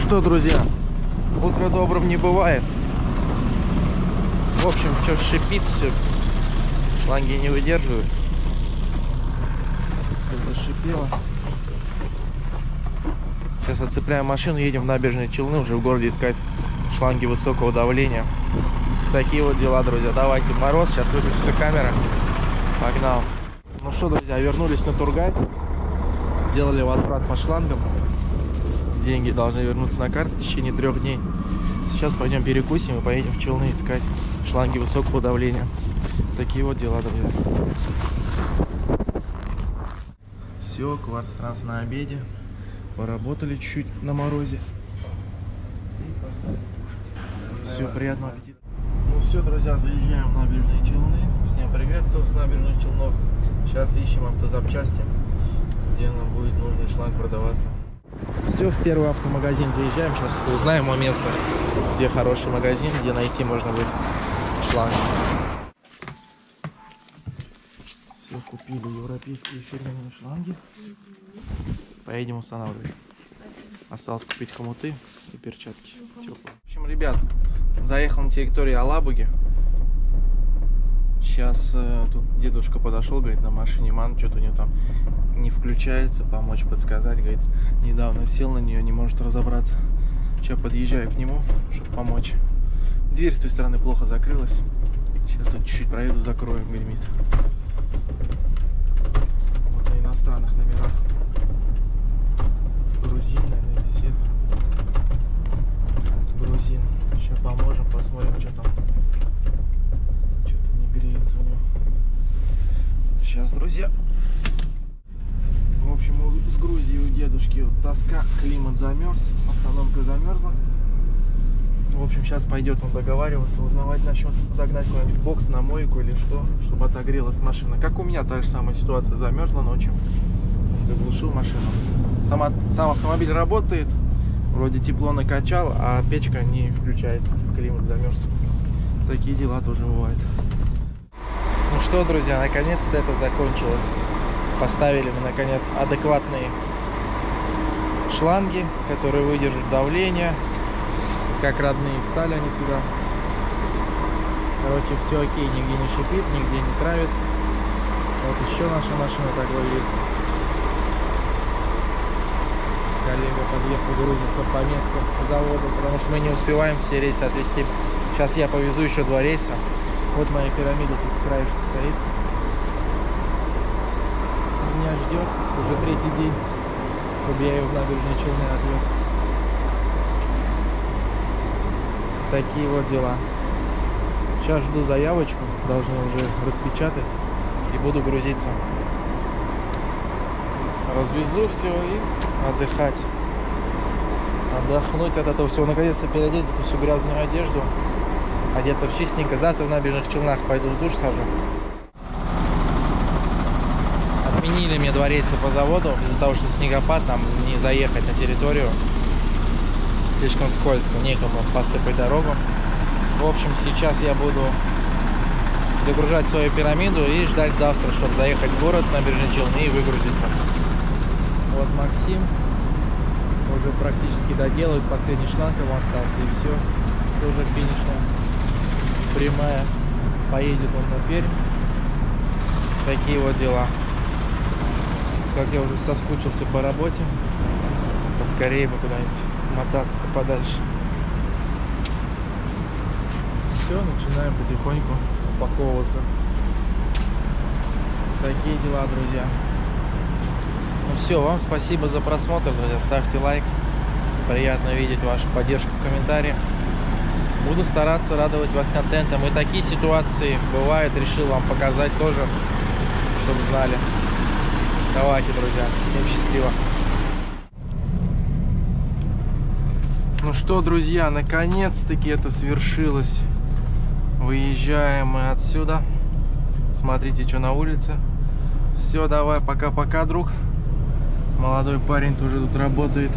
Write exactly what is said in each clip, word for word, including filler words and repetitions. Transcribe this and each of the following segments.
что, друзья, утро добрым не бывает. В общем, что шипит все, шланги не выдерживают. Все зашипело. Сейчас отцепляем машину, едем в Набережные Челны, уже в городе искать шланги высокого давления. Такие вот дела, друзья. Давайте, мороз, сейчас выключится камера. Погнал. Ну что, друзья, вернулись на Тургай. Сделали возврат по шлангам. Деньги должны вернуться на карту в течение трех дней. Сейчас пойдем перекусим и поедем в Челны искать шланги высокого давления. Такие вот дела, друзья. Все, Кварцтранс на обеде. Поработали чуть-чуть на морозе. Все, приятного аппетита. Ну все, друзья, заезжаем в Набережные Челны. Всем привет, кто с Набережных Челнов. Сейчас ищем автозапчасти, где нам будет нужный шланг продаваться. Все, в первый автомагазин заезжаем. Сейчас узнаем о местах, где хороший магазин, где найти можно будет шланг. Все, купили европейские фирменные шланги. Поедем устанавливать. Осталось купить хомуты и перчатки теплые. В общем, ребят, заехал на территорию Алабуги. Сейчас э, тут дедушка подошел, говорит, на машине ман, что-то у него там не включается, помочь, подсказать, говорит, недавно сел на нее, не может разобраться. Сейчас подъезжаю к нему, чтобы помочь. Дверь с той стороны плохо закрылась. Сейчас тут чуть-чуть проеду, закрою, гремит. Вот на иностранных номерах. Грузин, наверное, все. Грузин. Сейчас поможем, посмотрим, что там. Что-то не греется у него. Сейчас, друзья. В общем, с Грузии у дедушки вот тоска, климат замерз, автономка замерзла. В общем, сейчас пойдет он договариваться, узнавать насчет загнать куда-нибудь в бокс на мойку или что, чтобы отогрелась машина. Как у меня та же самая ситуация, замерзла ночью. Заглушил машину. Сама, сам автомобиль работает, вроде тепло накачал, а печка не включается, климат замерз. Такие дела тоже бывают. Ну что, друзья, наконец-то это закончилось. Поставили мы, наконец, адекватные шланги, которые выдержат давление. Как родные, встали они сюда. Короче, все окей, нигде не шипит, нигде не травит. Вот еще наша машина так выглядит. Коллега подъехал грузиться по месту завода, потому что мы не успеваем все рейсы отвезти. Сейчас я повезу еще два рейса. Вот моя пирамида тут с краешку стоит. Меня ждет уже третий день, чтобы я ее в Набережные Челны отвез. Такие вот дела. Сейчас жду заявочку, должны уже распечатать и буду грузиться. Развезу все и отдыхать. Отдохнуть от этого всего. Наконец-то переодеть эту всю грязную одежду. Одеться в чистенько. Завтра в Набережных Челнах пойду в душ схожу. Отменили мне два рейса по заводу. Из-за того, что снегопад, там не заехать на территорию. Слишком скользко, некому посыпать дорогу. В общем, сейчас я буду загружать свою пирамиду и ждать завтра, чтобы заехать в город, Набережные Челны и выгрузиться. Вот Максим уже практически доделывает, последний шланг ему остался, и все, тоже финишная прямая. Поедет он на Пермь. Такие вот дела. Как я уже соскучился по работе, поскорее бы куда-нибудь смотаться-то подальше. Все, начинаем потихоньку упаковываться. Такие дела, друзья. Ну все, вам спасибо за просмотр, друзья. Ставьте лайк. Приятно видеть вашу поддержку в комментариях. Буду стараться радовать вас контентом. И такие ситуации бывают. Решил вам показать тоже, чтобы знали. Давайте, друзья. Всем счастливо. Ну что, друзья, наконец-таки это свершилось. Выезжаем мы отсюда. Смотрите, что на улице. Все, давай, пока-пока, друг. Молодой парень тоже тут работает.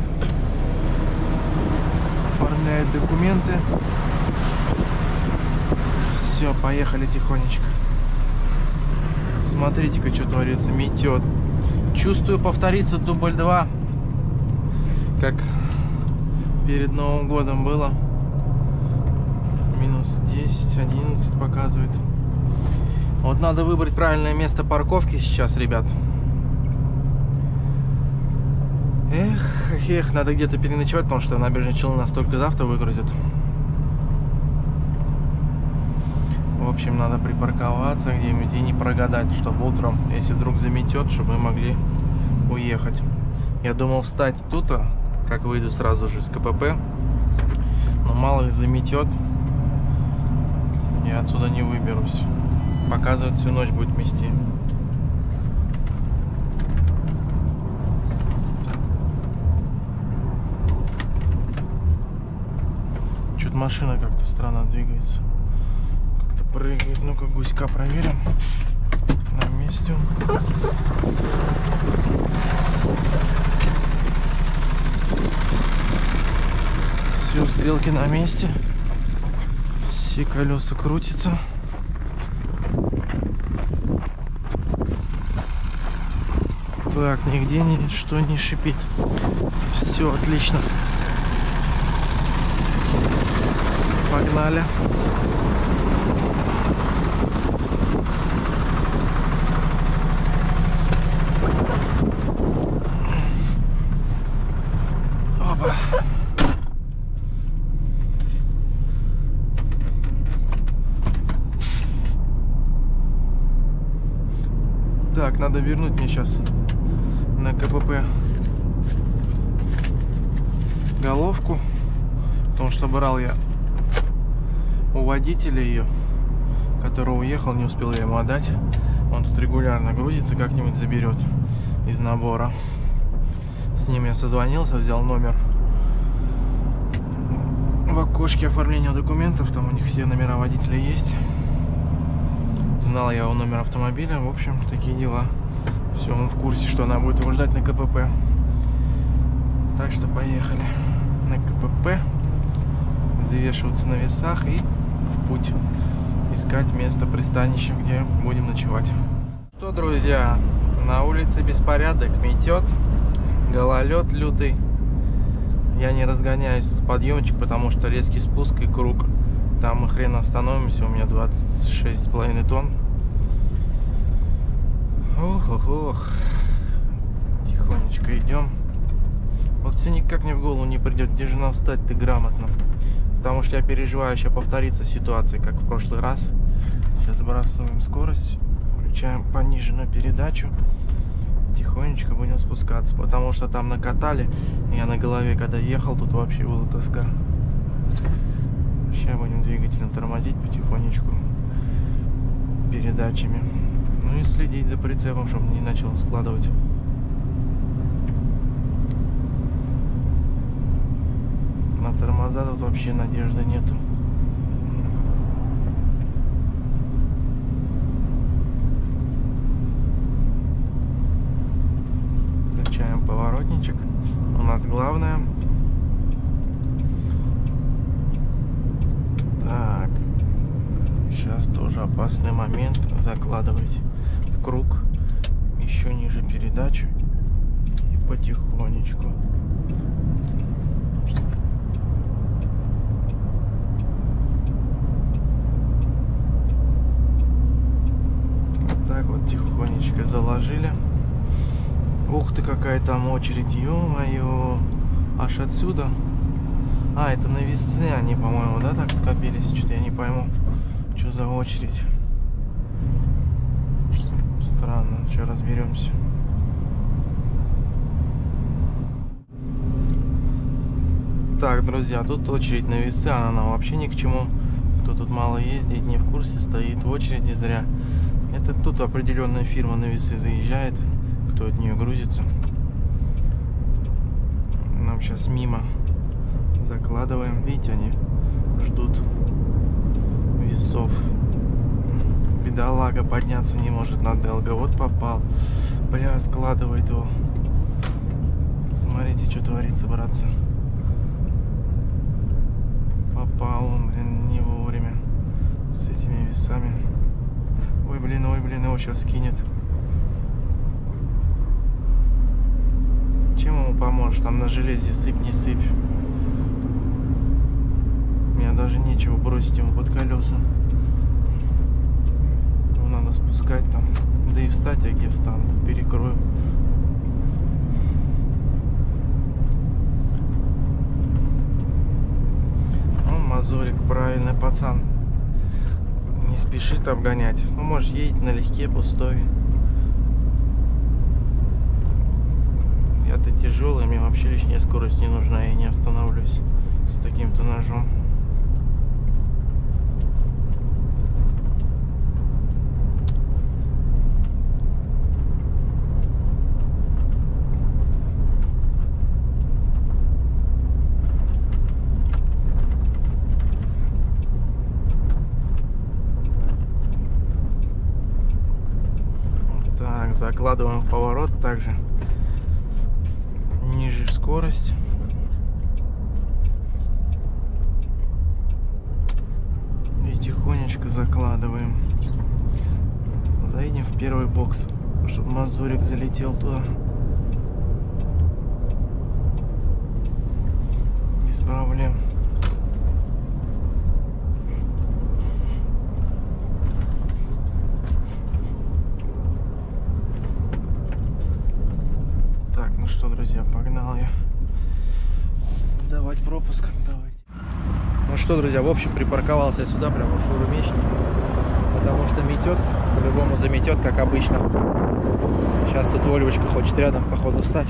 Оформляет документы. Все, поехали тихонечко. Смотрите-ка, что творится. Метет. Чувствую, повторится дубль два. Как перед Новым годом было. Минус десять, одиннадцать показывает. Вот надо выбрать правильное место парковки сейчас, ребят. Эх, эх, надо где-то переночевать, потому что набережные Челны нас только завтра выгрузят. В общем, надо припарковаться где-нибудь и не прогадать, чтобы утром, если вдруг заметет, чтобы мы могли уехать. Я думал встать тут, как выйду сразу же из КПП, но мало ли заметет, я отсюда не выберусь. Показывает, всю ночь будет мести. Чуть машина как-то странно двигается. Как-то прыгает. Ну-ка, гуська проверим. На месте он. Все, стрелки на месте. Все колеса крутятся. Так, нигде ничто не шипит. Все отлично. Погнали. Опа. Так, надо вернуть мне сейчас на КПП головку, потому что брал я у водителя ее, который уехал, не успел я ему отдать. Он тут регулярно грузится, как-нибудь заберет из набора. С ним я созвонился, взял номер в окошке оформления документов, там у них все номера водителя есть. Знал я его номер автомобиля, в общем, такие дела. Все, он в курсе, что она будет его ждать на КПП. Так что поехали на КПП, завешиваться на весах и в путь искать место пристанища, где будем ночевать. Что, друзья, на улице беспорядок, метет, гололед лютый. Я не разгоняюсь в подъемчик, потому что резкий спуск и круг. Там мы хрен остановимся, у меня двадцать шесть с половиной тонн. Ох, ох, ох. Тихонечко идем. Вот все никак мне в голову не придет, где же нам встать-то грамотно. Потому что я переживаю, сейчас повторится ситуация, как в прошлый раз. Сейчас сбрасываем скорость, включаем пониженную передачу. Тихонечко будем спускаться, потому что там накатали. Я на голове когда ехал, тут вообще была тоска. Сейчас будем двигателем тормозить потихонечку передачами. Ну и следить за прицепом, чтобы не начал складывать. На тормоза тут вообще надежды нету. Включаем поворотничек. У нас главное. Так. Сейчас тоже опасный момент. Закладывать в круг. Еще ниже передачу. И потихонечку. Так вот тихонечко заложили. Ух ты, какая там очередь, ё-моё. Аж отсюда. А, это на весы они, по-моему, да, так скопились? Что-то я не пойму, что за очередь. Странно, сейчас разберемся. Так, друзья, тут очередь на весы, она нам вообще ни к чему. Кто тут мало ездит, не в курсе, стоит в очереди зря. Это тут определенная фирма на весы заезжает, кто от нее грузится. Нам сейчас мимо закладываем. Видите, они ждут весов. Бедолага подняться не может на Делго. Вот попал. Бля, складывает его. Смотрите, что творится, братцы. Попал он, блин, не вовремя с этими весами. Ой, блин, ой, блин, его сейчас скинет. Чем ему поможешь? Там на железе сыпь, не сыпь. даже нечего бросить ему под колеса. Его надо спускать там. Да и встать, а где встану? Перекрою. Ну, Мазурик правильный пацан. Не спешит обгонять. Ну, может, едет налегке, пустой. Я-то тяжелый, мне вообще лишняя скорость не нужна, я не остановлюсь с таким-то ножом. Так, закладываем в поворот также. Ниже скорость. И тихонечко закладываем. Заедем в первый бокс, чтобы Мазурик залетел туда. Без проблем. Так, ну что, друзья, погнал я сдавать пропуск. Давайте. Ну что, друзья, в общем, припарковался я сюда, прямо в шаурмечник, потому что метет, по-любому заметет, как обычно. Сейчас тут Вольвочка хочет рядом, походу, встать.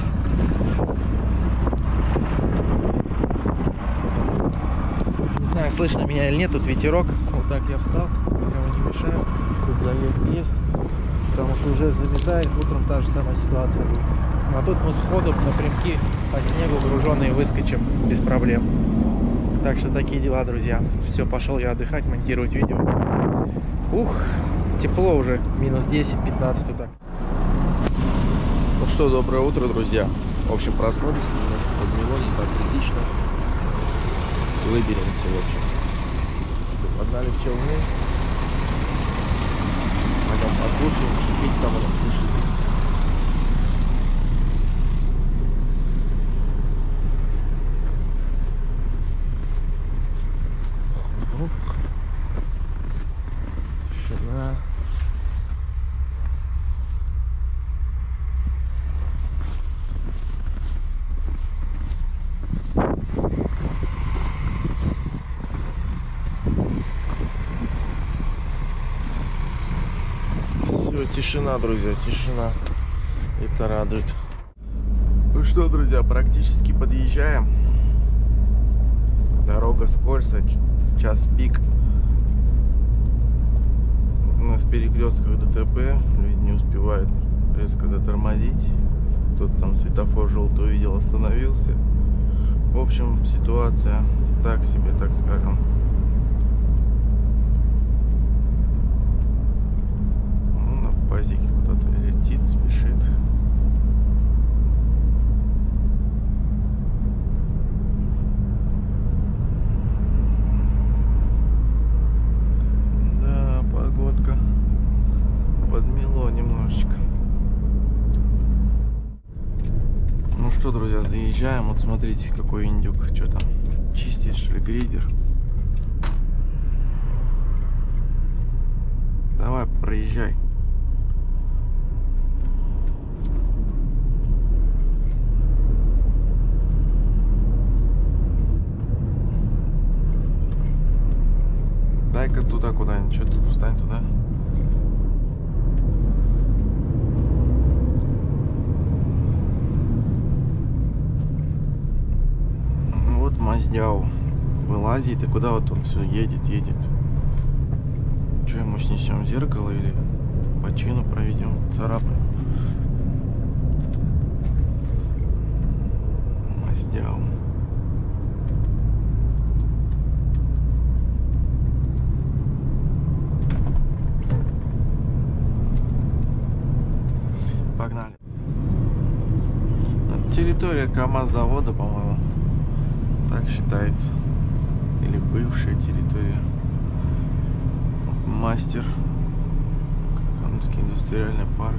Не знаю, слышно меня или нет, тут ветерок. Вот так я встал, никому не мешаю. Тут заезд есть, потому что уже заметает, утром та же самая ситуация будет. А тут мы сходу напрямки по снегу груженные выскочим без проблем. Так что такие дела, друзья. Все, пошел я отдыхать, монтировать видео. Ух, тепло уже, минус десять-пятнадцать вот так. Ну что, доброе утро, друзья. В общем, проснулись, немножко подмело, не так критично. Выберемся, в общем. Погнали в Челны. Пойдем послушаем, шипеть там она слышит. Тишина. Все, тишина, друзья, тишина. Это радует. Ну что, друзья, практически подъезжаем. Дорога скользкая, час пик. У нас в перекрестках ДТП, люди не успевают резко затормозить. Кто-то там светофор желтый увидел, остановился. В общем, ситуация так себе, так скажем. Ну, на пазике кто-то летит, спешит. Подмело немножечко. Ну что, друзья, заезжаем. Вот смотрите, какой индюк. Что там? Чистит, что ли, грейдер? Давай, проезжай. Дай-ка туда куда-нибудь. Что тут, встань туда. Маздяу вылазит, и куда вот он все едет, едет. Что ему снесем, зеркало или бочину проведем, царапаем? Маздяу. Погнали. Территория КамАЗ-завода, по-моему. Так считается. Или бывшая территория. Мастер. Камский индустриальный парк.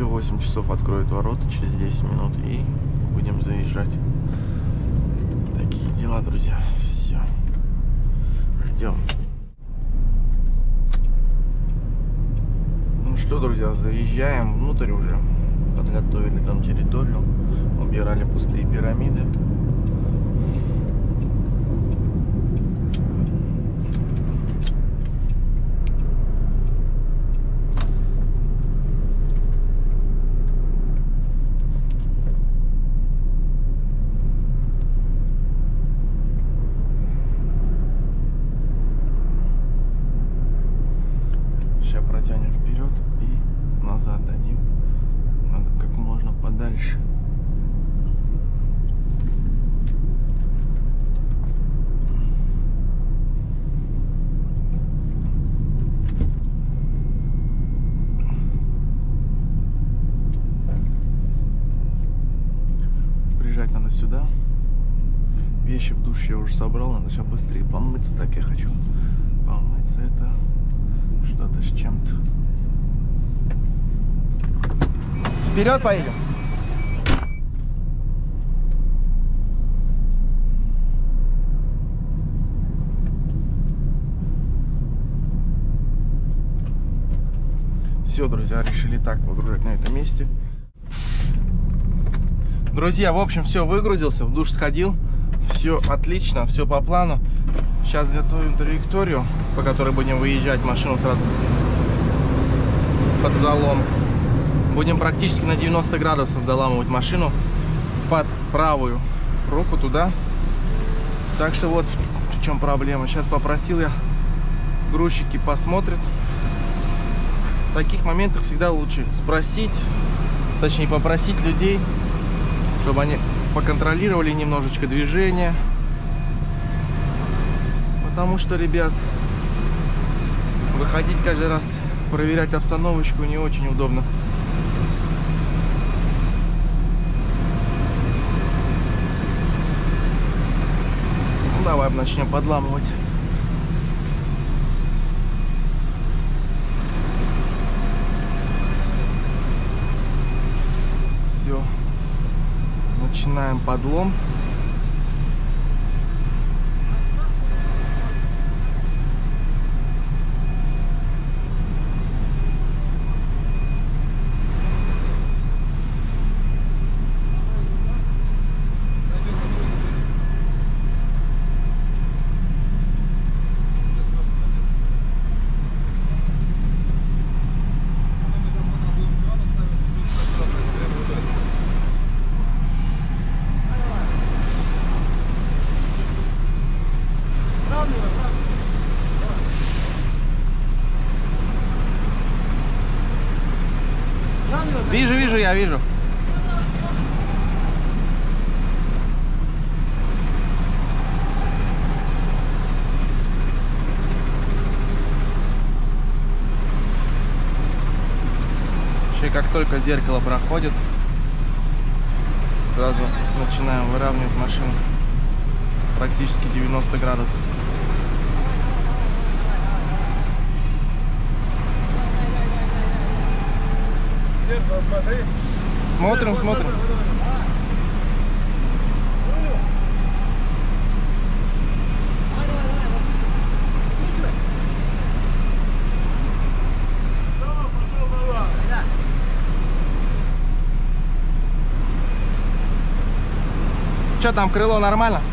Все, восемь часов откроют ворота через десять минут и будем заезжать. Такие дела, друзья. Все. Ждем. Ну что, друзья, заезжаем внутрь уже. Подготовили там территорию. Убирали пустые пирамиды. Сейчас протянем вперед и назад дадим. Надо как можно подальше. Приезжать надо сюда. Вещи в душ я уже собрал, надо сейчас быстрее помыться, так я хочу. Помыться это что-то с чем-то. Вперед поедем. Все, друзья, решили так выгружать на этом месте. Друзья, в общем, все, выгрузился, в душ сходил. Все отлично, все по плану. Сейчас готовим траекторию, по которой будем выезжать. Машину сразу под залом. Будем практически на девяносто градусов заламывать машину под правую руку туда. Так что вот в чем проблема. Сейчас попросил я, грузчики посмотрят. В таких моментах всегда лучше спросить, точнее попросить людей, чтобы они поконтролировали немножечко движение. Потому что, ребят, выходить каждый раз, проверять обстановочку не очень удобно. Ну, давай начнем подламывать. Все. Начинаем подлом. Вижу, вижу, я вижу. Еще как только зеркало проходит, сразу начинаем выравнивать машину. Практически девяносто градусов. Смотрим, смотрим. Что там, крыло нормально?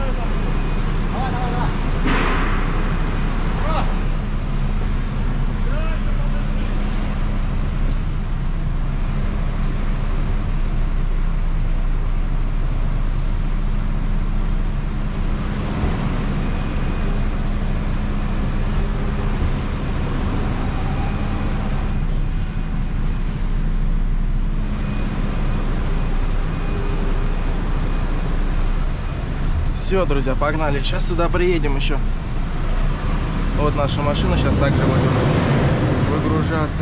Все, друзья, погнали. Сейчас сюда приедем еще. Вот наша машина сейчас также будет выгружаться.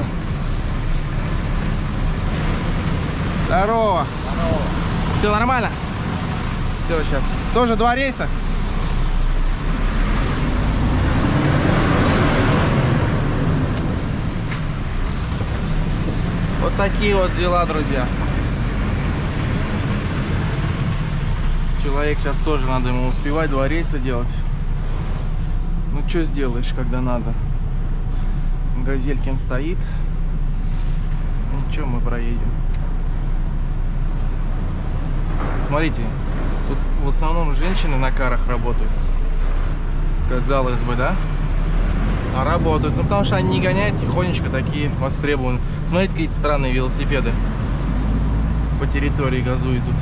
Здорово. Здорово. Все нормально? Все, сейчас. Тоже два рейса? Вот такие вот дела, друзья. Человек сейчас тоже надо ему успевать два рейса делать. Ну что сделаешь, когда надо? Газелькин стоит. Ничего, мы проедем. Смотрите, тут в основном женщины на карах работают. Казалось бы, да? А работают. Ну потому что они не гоняют, тихонечко такие востребованы. Смотрите, какие странные велосипеды по территории газуют тут.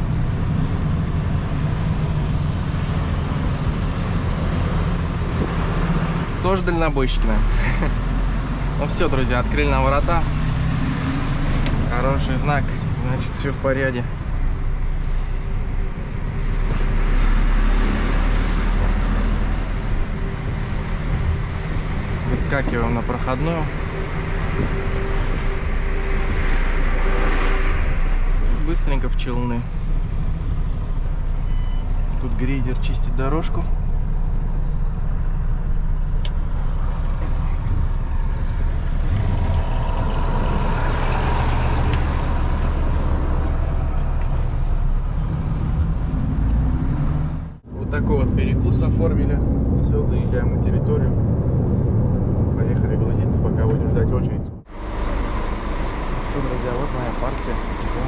Тоже дальнобойщики, наверное. Ну все, друзья, открыли нам ворота. Хороший знак, значит, все в порядке. Выскакиваем на проходную. Быстренько в Челны. Тут грейдер чистит дорожку. Такой вот перекус оформили. Все, заезжаем на территорию. Поехали грузиться, пока будем ждать очередь. Ну что, друзья, вот моя партия стекла.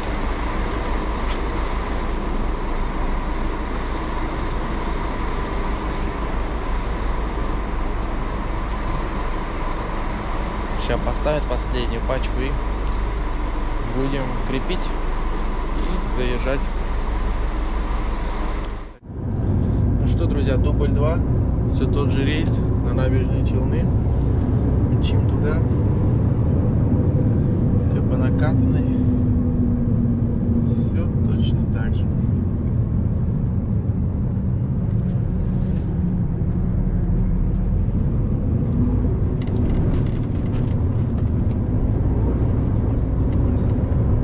Сейчас поставить последнюю пачку и будем крепить и заезжать. Что, друзья, дубль два, все тот же рейс на набережной Челны, мчим туда, все по накатанной, все точно так же. Скользко, скользко, скользко.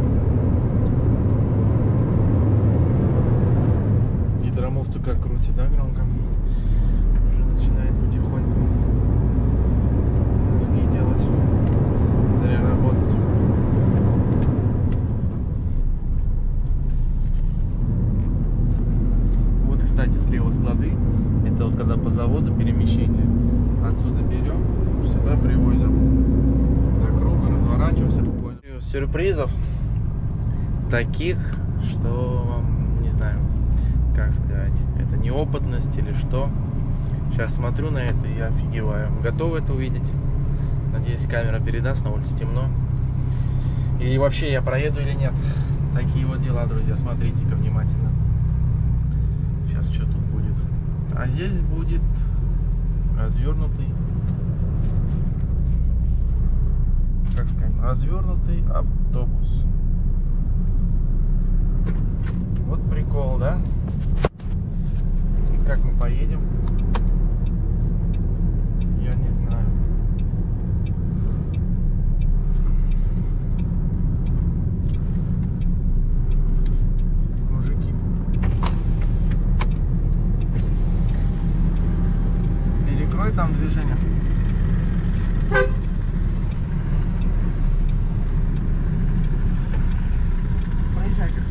Гидромуфту как крутит, да, громко? Уже начинает потихоньку носки делать, зря работать. Вот, кстати, слева склады. Это вот когда по заводу перемещение. Отсюда берем, сюда привозим. До круга разворачиваемся буквально. Сюрпризов таких, что, не знаю, как сказать, это неопытность или что. Сейчас смотрю на это и офигеваю. Готовы это увидеть? Надеюсь, камера передаст, на улице темно. И вообще я проеду или нет. Такие вот дела, друзья. Смотрите-ка внимательно. Сейчас что тут будет? А здесь будет развернутый, как сказать, развернутый автобус. Вот прикол, да? Как мы поедем? Я не знаю. Мужики. Перекрой там движение. Проезжай-ка.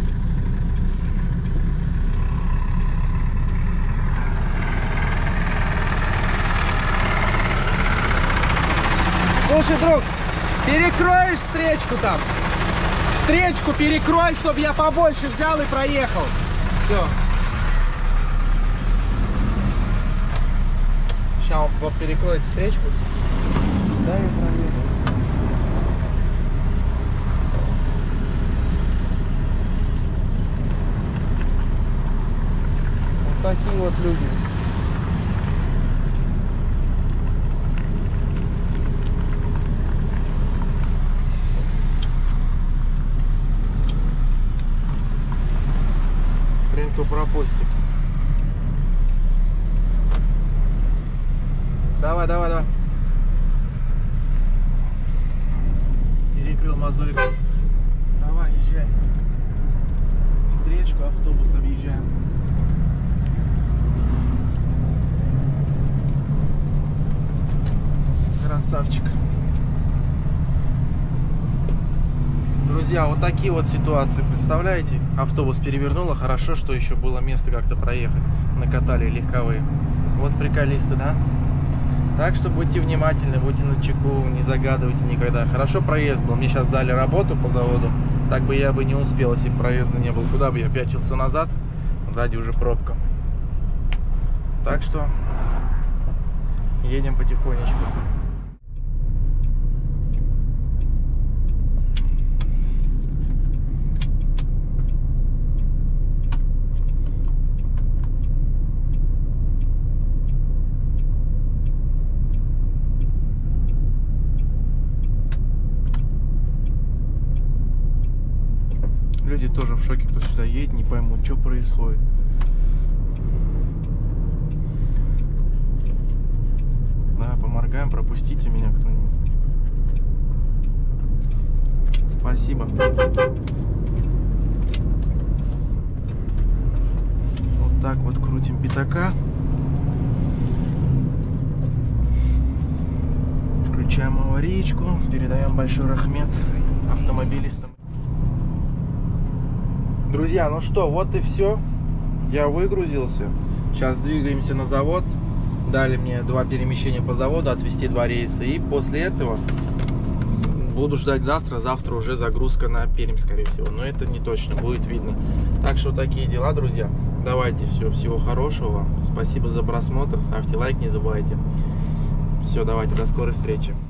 Слушай, друг, перекроешь встречку там? Встречку перекрой, чтобы я побольше взял и проехал. Все. Сейчас он вот перекроет встречку. Да, я проеду. Вот такие вот люди. Кто пропустит. Давай, давай, давай. Перекрыл мозолик. Давай, езжай. Встречку автобус объезжаем. Красавчик. друзья, вот такие вот ситуации, представляете? Автобус перевернуло, хорошо, что еще было место как-то проехать. Накатали легковые. Вот приколисты, да? Так что будьте внимательны, будьте начеку, не загадывайте никогда. Хорошо проезд был, мне сейчас дали работу по заводу. Так бы я бы не успел, если бы проезда не было. Куда бы я пятился назад, сзади уже пробка. Так что едем потихонечку. Люди тоже в шоке, кто сюда едет, не поймут, что происходит. Да, поморгаем, пропустите меня кто-нибудь. Спасибо. Вот так вот крутим пятака. Включаем аварийку, передаем большой рахмет автомобилистам. Друзья, ну что, вот и все. Я выгрузился. Сейчас двигаемся на завод. Дали мне два перемещения по заводу, отвезти два рейса. И после этого буду ждать завтра. Завтра уже загрузка на Пермь, скорее всего. Но это не точно, будет видно. Так что такие дела, друзья. Давайте, все, всего хорошего вам. Спасибо за просмотр. Ставьте лайк, не забывайте. Все, давайте, до скорой встречи.